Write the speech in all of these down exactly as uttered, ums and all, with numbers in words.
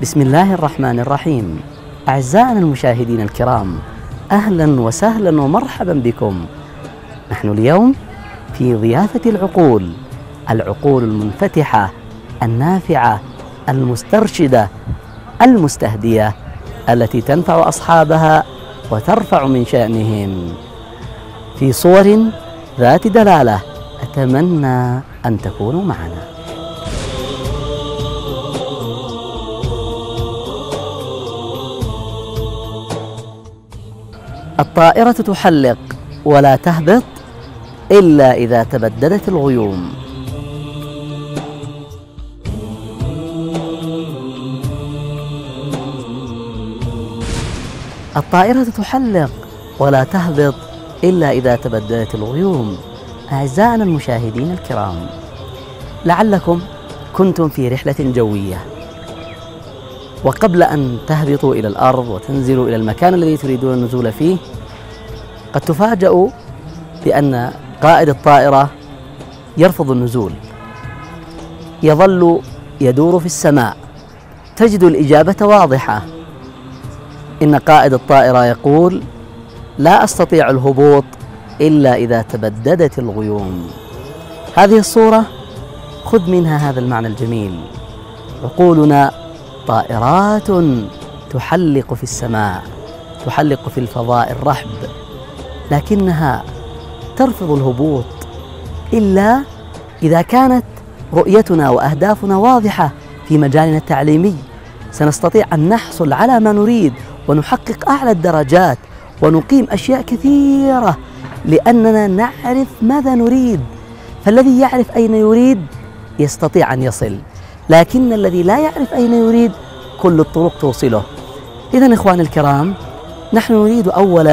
بسم الله الرحمن الرحيم. أعزائنا المشاهدين الكرام، أهلا وسهلا ومرحبا بكم. نحن اليوم في ضيافة العقول، العقول المنفتحة النافعة المسترشدة المستهدية، التي تنفع أصحابها وترفع من شأنهم في صور ذات دلالة. أتمنى أن تكونوا معنا. الطائرة تحلق ولا تهبط إلا إذا تبددت الغيوم. الطائرة تحلق ولا تهبط إلا إذا تبددت الغيوم. أعزائنا المشاهدين الكرام، لعلكم كنتم في رحلة جوية، وقبل أن تهبطوا إلى الأرض وتنزلوا إلى المكان الذي تريدون النزول فيه، قد تفاجؤوا بأن قائد الطائرة يرفض النزول، يظل يدور في السماء. تجد الإجابة واضحة، إن قائد الطائرة يقول: لا أستطيع الهبوط إلا إذا تبددت الغيوم. هذه الصورة خذ منها هذا المعنى الجميل. عقولنا طائرات تحلق في السماء، تحلق في الفضاء الرحب، لكنها ترفض الهبوط إلا إذا كانت رؤيتنا وأهدافنا واضحة في مجالنا التعليمي. سنستطيع أن نحصل على ما نريد ونحقق أعلى الدرجات ونقيم أشياء كثيرة لأننا نعرف ماذا نريد. فالذي يعرف أين يريد يستطيع أن يصل، لكن الذي لا يعرف أين يريد كل الطرق توصله. إذن إخواني الكرام، نحن نريد أولا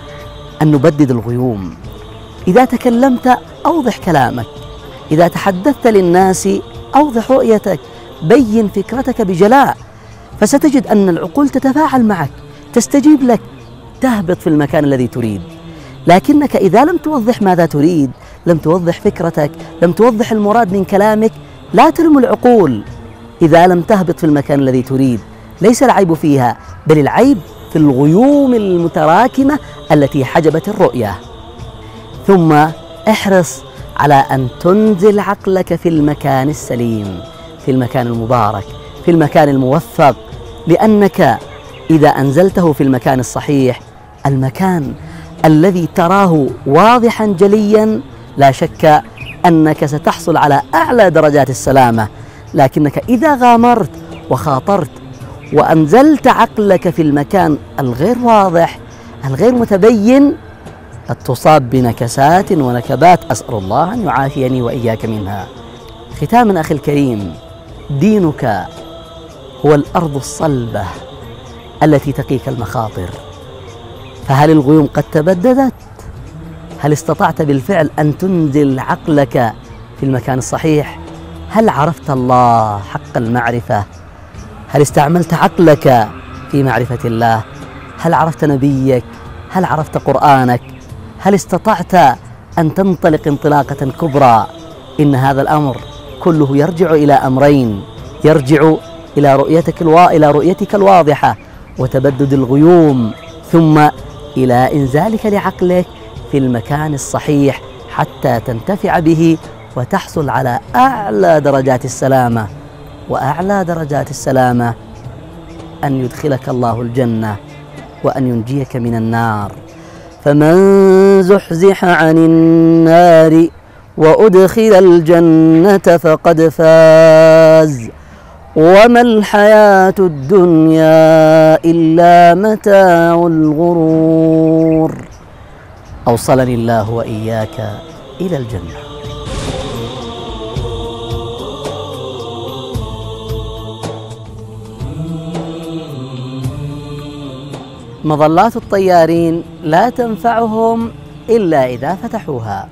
أن نبدد الغيوم. إذا تكلمت أوضح كلامك، إذا تحدثت للناس أوضح رؤيتك، بين فكرتك بجلاء، فستجد أن العقول تتفاعل معك، تستجيب لك، تهبط في المكان الذي تريد. لكنك إذا لم توضح ماذا تريد، لم توضح فكرتك، لم توضح المراد من كلامك، لا تلم العقول إذا لم تهبط في المكان الذي تريد. ليس العيب فيها، بل العيب في الغيوم المتراكمة التي حجبت الرؤية. ثم احرص على أن تنزل عقلك في المكان السليم، في المكان المبارك، في المكان الموفق، لأنك إذا أنزلته في المكان الصحيح، المكان الذي تراه واضحا جليا، لا شك أنك ستحصل على أعلى درجات السلامة. لكنك إذا غامرت وخاطرت وأنزلت عقلك في المكان الغير واضح الغير متبين، قد تصاب بنكسات ونكبات، أسأل الله أن يعافيني وإياك منها. ختاما أخي الكريم، دينك هو الأرض الصلبة التي تقيك المخاطر. فهل الغيوم قد تبددت؟ هل استطعت بالفعل أن تنزل عقلك في المكان الصحيح؟ هل عرفت الله حق المعرفة؟ هل استعملت عقلك في معرفة الله؟ هل عرفت نبيك؟ هل عرفت قرآنك؟ هل استطعت أن تنطلق انطلاقة كبرى؟ إن هذا الأمر كله يرجع إلى أمرين، يرجع إلى رؤيتك الوا... إلى رؤيتك الواضحة وتبدد الغيوم، ثم إلى إنزالك لعقلك في المكان الصحيح حتى تنتفع به وتحصل على أعلى درجات السلامة. وأعلى درجات السلامة أن يدخلك الله الجنة وأن ينجيك من النار. فمن زحزح عن النار وأدخل الجنة فقد فاز، وما الحياة الدنيا إلا متاع الغرور. أوصلني الله وإياك إلى الجنة. مظلات الطيارين لا تنفعهم إلا إذا فتحوها.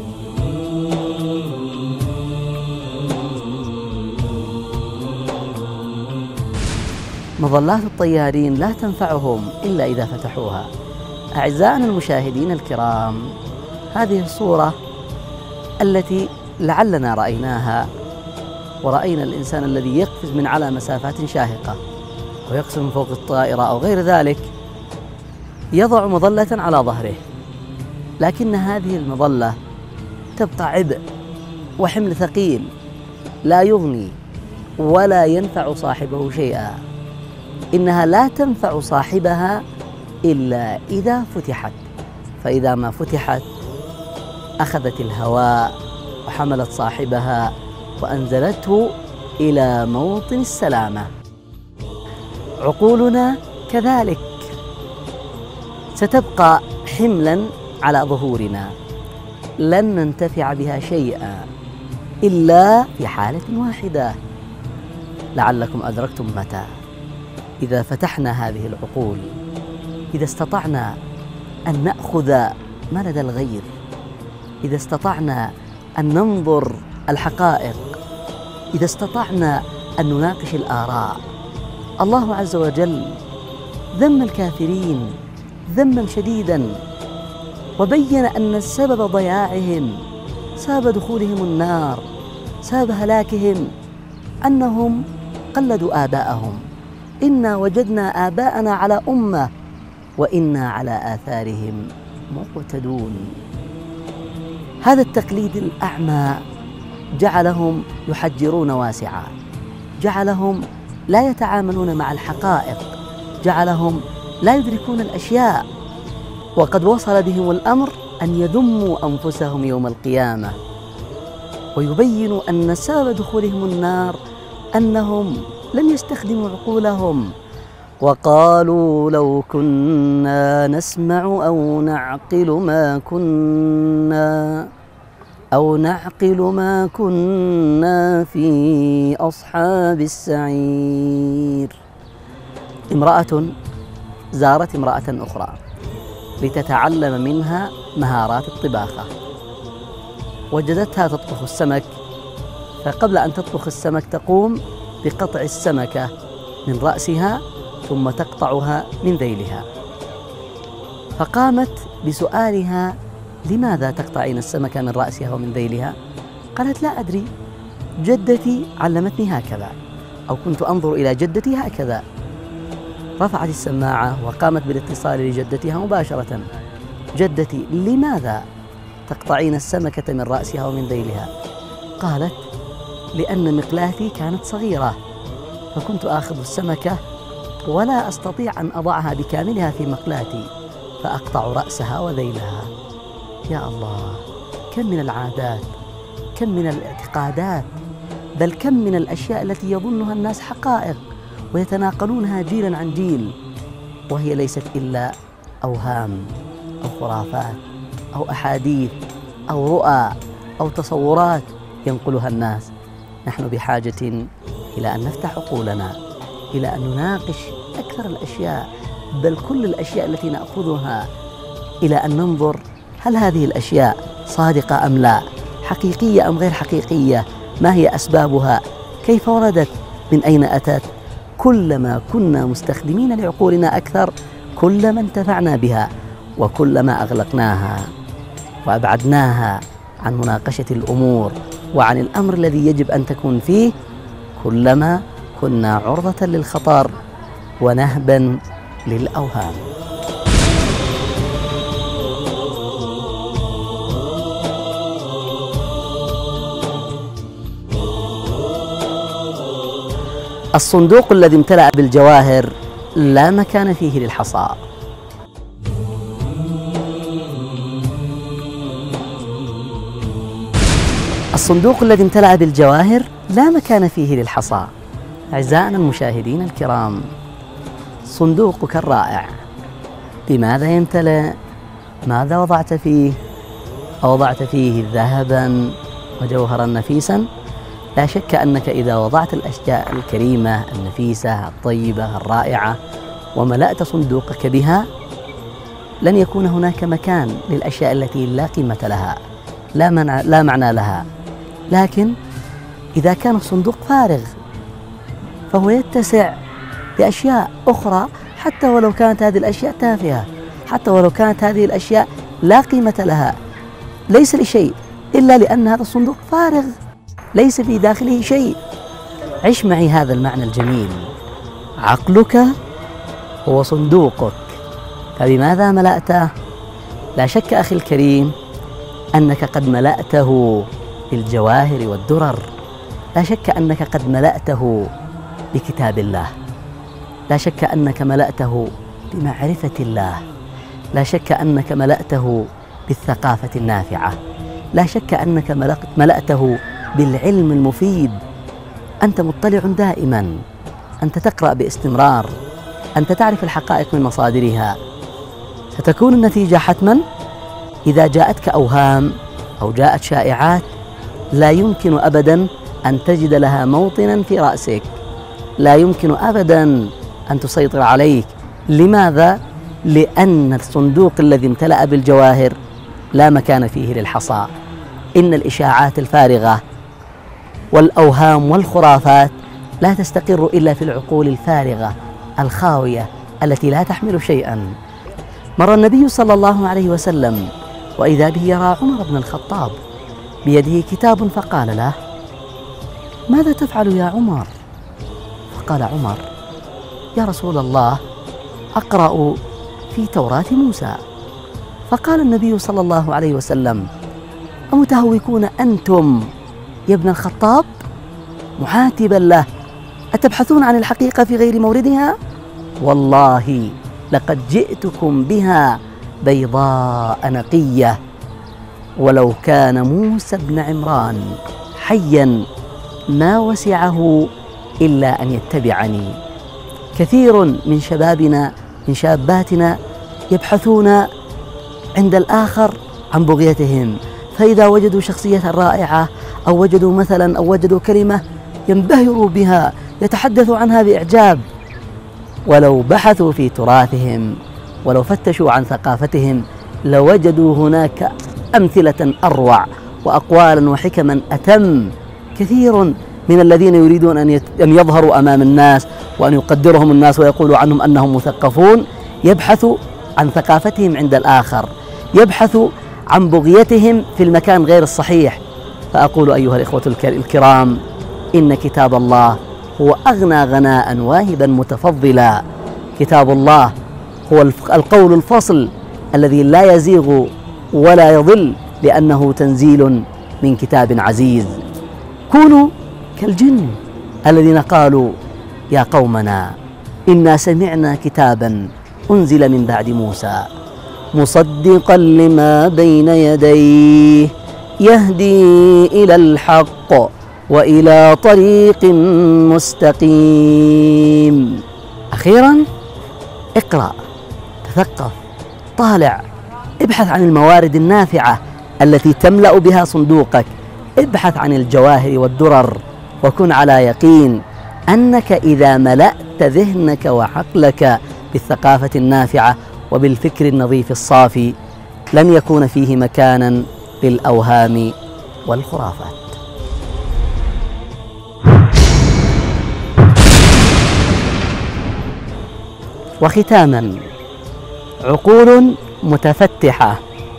مظلات الطيارين لا تنفعهم إلا إذا فتحوها. أعزائنا المشاهدين الكرام، هذه الصورة التي لعلنا رأيناها ورأينا الإنسان الذي يقفز من على مسافات شاهقة، أو يقصف من فوق الطائرة أو غير ذلك يضع مظلة على ظهره، لكن هذه المظلة تبقى عبء وحمل ثقيل لا يغني ولا ينفع صاحبه شيئا. إنها لا تنفع صاحبها إلا إذا فتحت، فإذا ما فتحت أخذت الهواء وحملت صاحبها وأنزلته إلى موطن السلامة. عقولنا كذلك ستبقى حملاً على ظهورنا، لن ننتفع بها شيئا إلا في حالة واحدة، لعلكم أدركتم متى؟ إذا فتحنا هذه العقول، إذا استطعنا أن نأخذ ما لدى الغير، إذا استطعنا أن ننظر الحقائق، إذا استطعنا أن نناقش الآراء. الله عز وجل ذم الكافرين ذما شديدا، وبين أن السبب ضياعهم، سبب دخولهم النار، سبب هلاكهم أنهم قلدوا آباءهم. إنا وجدنا آباءنا على أمة وإنا على آثارهم مقتدون. هذا التقليد الأعمى جعلهم يحجرون واسعا، جعلهم لا يتعاملون مع الحقائق، جعلهم لا يدركون الأشياء، وقد وصل بهم الأمر أن يذموا أنفسهم يوم القيامة ويبينوا أن سبب دخولهم النار أنهم لم يستخدموا عقولهم. وقالوا لو كنا نسمع أو نعقل ما كنا أو نعقل ما كنا في أصحاب السعير. امرأة زارت امرأة أخرى لتتعلم منها مهارات الطباخة، وجدتها تطبخ السمك، فقبل أن تطبخ السمك تقوم بقطع السمكة من رأسها ثم تقطعها من ذيلها. فقامت بسؤالها: لماذا تقطعين السمكة من رأسها ومن ذيلها؟ قالت: لا أدري، جدتي علمتني هكذا، أو كنت أنظر إلى جدتي هكذا. رفعت السماعة وقامت بالاتصال لجدتها مباشرة: جدتي، لماذا تقطعين السمكة من رأسها ومن ذيلها؟ قالت: لأن مقلاتي كانت صغيرة، فكنت آخذ السمكة ولا أستطيع أن أضعها بكاملها في مقلاتي، فأقطع رأسها وذيلها. يا الله، كم من العادات، كم من الاعتقادات، بل كم من الأشياء التي يظنها الناس حقائق ويتناقلونها جيلا عن جيل، وهي ليست إلا أوهام أو خرافات أو أحاديث أو رؤى أو تصورات ينقلها الناس. نحن بحاجة إلى أن نفتح عقولنا، إلى أن نناقش أكثر الأشياء، بل كل الأشياء التي نأخذها، إلى أن ننظر هل هذه الأشياء صادقة أم لا، حقيقية أم غير حقيقية، ما هي أسبابها، كيف وردت، من أين أتت. كلما كنا مستخدمين لعقولنا أكثر كلما انتفعنا بها، وكلما أغلقناها وأبعدناها عن مناقشة الأمور وعن الأمر الذي يجب أن تكون فيه، كلما كنا عرضة للخطر ونهبا للأوهام. الصندوق الذي امتلأ بالجواهر لا مكان فيه للحصى. الصندوق الذي امتلأ بالجواهر لا مكان فيه للحصى. أعزائنا المشاهدين الكرام، صندوقك الرائع بماذا يمتلئ؟ ماذا وضعت فيه؟ أوضعت فيه ذهبا وجوهرا نفيسا؟ لا شك أنك إذا وضعت الأشياء الكريمة النفيسة الطيبة الرائعة وملأت صندوقك بها، لن يكون هناك مكان للأشياء التي لا قيمة لها، لا معنى, لا معنى لها. لكن إذا كان الصندوق فارغ فهو يتسع بأشياء أخرى، حتى ولو كانت هذه الأشياء تافهة، حتى ولو كانت هذه الأشياء لا قيمة لها، ليس لشيء إلا لأن هذا الصندوق فارغ، ليس في داخله شيء. عش معي هذا المعنى الجميل، عقلك هو صندوقك، فبماذا ملأته؟ لا شك أخي الكريم أنك قد ملأته بالجواهر والدرر، لا شك أنك قد ملأته بكتاب الله، لا شك أنك ملأته بمعرفة الله، لا شك أنك ملأته بالثقافة النافعة، لا شك أنك ملأته بالعلم المفيد. أنت مطلع دائما، أنت تقرأ باستمرار، أنت تعرف الحقائق من مصادرها. ستكون النتيجة حتما إذا جاءتك أوهام أو جاءت شائعات لا يمكن أبدا أن تجد لها موطنا في رأسك، لا يمكن أبدا أن تسيطر عليك. لماذا؟ لأن الصندوق الذي امتلأ بالجواهر لا مكان فيه للحصى. إن الإشاعات الفارغة والأوهام والخرافات لا تستقر إلا في العقول الفارغة الخاوية التي لا تحمل شيئا. مر النبي صلى الله عليه وسلم وإذا به يرى عمر بن الخطاب بيده كتاب فقال له: ماذا تفعل يا عمر؟ فقال عمر: يا رسول الله، أقرأ في توراة موسى. فقال النبي صلى الله عليه وسلم: أمتهوكون أنتم يا ابن الخطاب؟ محاتبا له: أتبحثون عن الحقيقة في غير موردها؟ والله لقد جئتكم بها بيضاء نقية، ولو كان موسى بن عمران حيا ما وسعه إلا أن يتبعني. كثير من شبابنا من شاباتنا يبحثون عند الآخر عن بغيتهم، فإذا وجدوا شخصية رائعة أو وجدوا مثلا أو وجدوا كلمة ينبهروا بها، يتحدثوا عنها بإعجاب. ولو بحثوا في تراثهم ولو فتشوا عن ثقافتهم لوجدوا هناك أمثلة أروع وأقوالا وحكما أتم. كثير من الذين يريدون أن يظهروا أمام الناس وأن يقدرهم الناس ويقولوا عنهم أنهم مثقفون يبحثوا عن ثقافتهم عند الآخر، يبحثوا عن بغيتهم في المكان غير الصحيح. فأقول أيها الإخوة الكرام، إن كتاب الله هو أغنى غناء واهبا متفضلا. كتاب الله هو القول الفصل الذي لا يزيغ ولا يضل، لأنه تنزيل من كتاب عزيز. كونوا كالجن الذين قالوا: يا قومنا إنا سمعنا كتابا أنزل من بعد موسى مصدقا لما بين يديه يهدي إلى الحق وإلى طريق مستقيم. أخيرا اقرأ، تثقف، طالع، ابحث عن الموارد النافعة التي تملأ بها صندوقك، ابحث عن الجواهر والدرر، وكن على يقين أنك إذا ملأت ذهنك وعقلك بالثقافة النافعة وبالفكر النظيف الصافي لن يكون فيه مكانا للأوهام والخرافات. وختاما، عقول متفتحة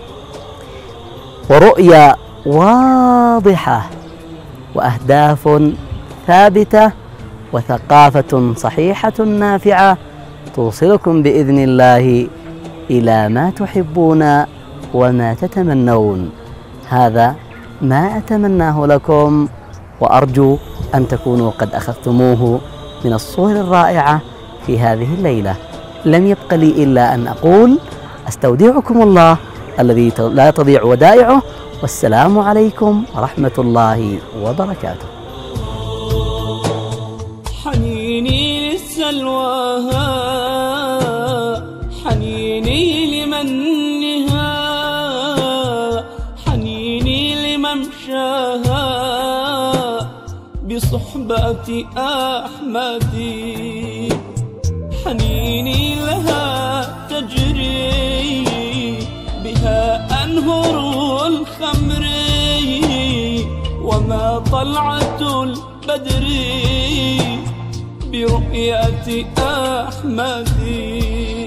ورؤية واضحة وأهداف ثابتة وثقافة صحيحة نافعة توصلكم بإذن الله إلى ما تحبون وما تتمنون. هذا ما أتمناه لكم، وأرجو أن تكونوا قد أخذتموه من الصور الرائعة في هذه الليلة. لم يبق لي إلا أن أقول: أستودعكم الله الذي لا تضيع ودائعه، والسلام عليكم ورحمة الله وبركاته. حنيني للسلواها، حنيني لمنها، حنيني لممشاها بصحبة أحمدي، حنيني لها تجري بها أنهر الخمر، وما طلعة البدر برؤية أحمدي.